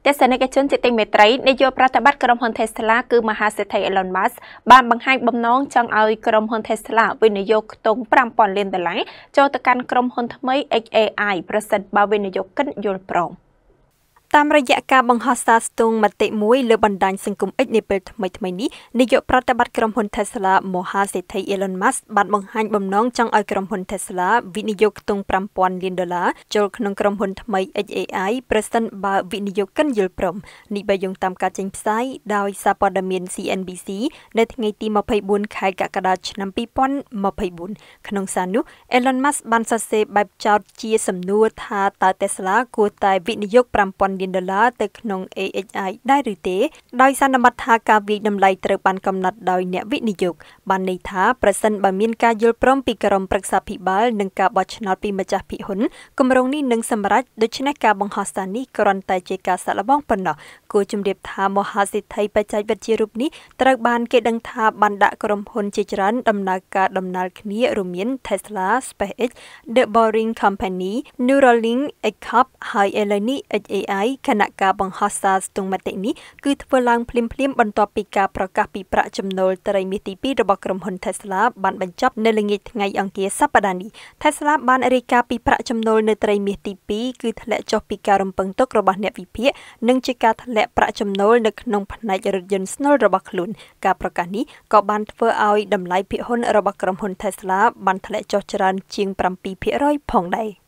ទេសនិកជនជាទីមេត្រីនាយកប្រតិបត្តិក្រុមហ៊ុន Tesla គឺមហាសេដ្ឋី Elon Musk បានបង្ហាញបំណងចង់ឲ្យក្រុមហ៊ុន Tesla វិនិយោគខ្ទង់ $5,000 លានចូលទៅកាន់ក្រុមហ៊ុនថ្មី XAI ប្រសិនបើវិនិយោគិនយល់ព្រម តាមរយៈការបង្ហោះសារស្ទង់មតិមួយលើបណ្ដាញសង្គម X នាពេលថ្មីៗនេះនាយកប្រតិបត្តិក្រុមហ៊ុន Tesla មហាសេដ្ឋី Elon Musk បានបង្ហាញបំណងចង់ឲ្យក្រុមហ៊ុន Tesla វិនិយោគខ្ទង់ $5,000 លានចូលក្នុងក្រុមហ៊ុនថ្មី XAI ប្រសិនបើវិនិយោគិនយល់ព្រមនេះបើយោងតាមការចេញផ្សាយដោយសារព័ត៌មាន CNBC នៅថ្ងៃទី24 ខែកក្កដាឆ្នាំ2024ក្នុងសារនោះ Elon Musk បានសរសេរបែបចោទជាសំណួរថាតើ Tesla គួរតែវិនិយោគ$5,000 លានទៅក្នុង AHI ដែរឬទេដោយសន្មតថាការវិយតម្លៃត្រូវបានកំណត់ដោយអ្នកវិនិយោគបានន័យថាប្រសិនបើមានការយល់ព្រមពីក្រុមប្រឹក្សាភិបាលនិងការបោះឆ្នោតពីម្ចាស់ភាគហ៊ុនគម្រោងនេះនឹងសម្រេចដូច្នេះការបង្ហោះសារនេះគ្រាន់តែជាការសាកល្បងប៉ុណ្ណោះគួរជំរាបថាមហាសេដ្ឋីបច្ចេកវិទ្យារូបនេះត្រូវបានគេដឹងថាបានដាក់ក្រុមហ៊ុនជាច្រើនដំណើរការដំណាលគ្នារួមមាន Tesla, SpaceX, The Boring Company, Neuralink, Ecop ហើយឥឡូវនេះ XAIខណៈការបង្ហោះសារស្ទង់មតិនេះគឺធ្វើឡើងភ្លាមៗបន្ទាប់ពីការប្រកាសពីប្រាក់ចំណូលត្រីមាសទី2របស់ក្រុមហ៊ុន Tesla បានបញ្ចប់នៅល្ងាចថ្ងៃអង្គារសប្តាហ៍នេះ Tesla បានរាយការណ៍ពីប្រាក់ចំណូលនៅត្រីមាសទី2គឺធ្លាក់ចុះពីការរំពឹងទុករបស់អ្នកវិភាគនិងជាការធ្លាក់ប្រាក់ចំណូលនៅក្នុងផ្នែករថយន្តស្នូលរបស់ខ្លួនការប្រកាសនេះក៏បានធ្វើឲ្យតម្លៃភាគហ៊ុនរបស់ក្រុមហ៊ុន Tesla បានធ្លាក់ចុះច្រើនជាង 7% ផងដែរ